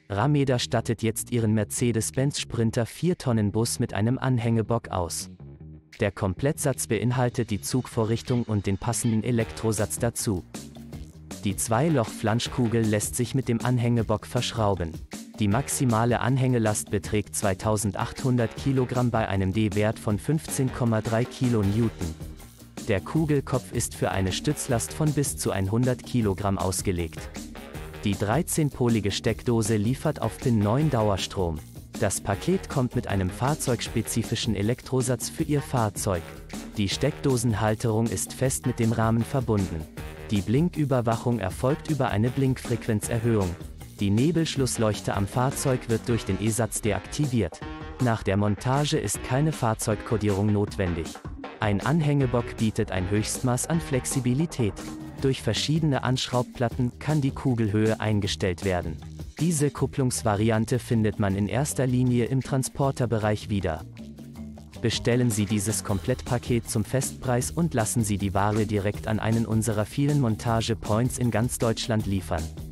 Rameda stattet jetzt ihren Mercedes-Benz Sprinter 4-Tonnen-Bus mit einem Anhängebock aus. Der Komplettsatz beinhaltet die Zugvorrichtung und den passenden Elektrosatz dazu. Die Zweiloch-Flanschkugel lässt sich mit dem Anhängebock verschrauben. Die maximale Anhängelast beträgt 2800 Kilogramm bei einem D-Wert von 15,3 Kilonewton. Der Kugelkopf ist für eine Stützlast von bis zu 100 Kilogramm ausgelegt. Die 13-polige Steckdose liefert auf Pin 9 Dauerstrom. Das Paket kommt mit einem fahrzeugspezifischen Elektrosatz für Ihr Fahrzeug. Die Steckdosenhalterung ist fest mit dem Rahmen verbunden. Die Blinküberwachung erfolgt über eine Blinkfrequenzerhöhung. Die Nebelschlussleuchte am Fahrzeug wird durch den E-Satz deaktiviert. Nach der Montage ist keine Fahrzeugkodierung notwendig. Ein Anhängebock bietet ein Höchstmaß an Flexibilität. Durch verschiedene Anschraubplatten kann die Kugelhöhe eingestellt werden. Diese Kupplungsvariante findet man in erster Linie im Transporterbereich wieder. Bestellen Sie dieses Komplettpaket zum Festpreis und lassen Sie die Ware direkt an einen unserer vielen Montage-Points in ganz Deutschland liefern.